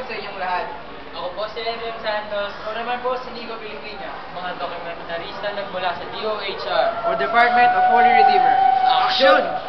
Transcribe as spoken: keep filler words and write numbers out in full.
sa inyong lahat. Ako po si M M Santos, Ako naman po si Nico Pilipina, mga dokumentarista nagmula sa D O H R. o Department of Holy Redeemer. Action!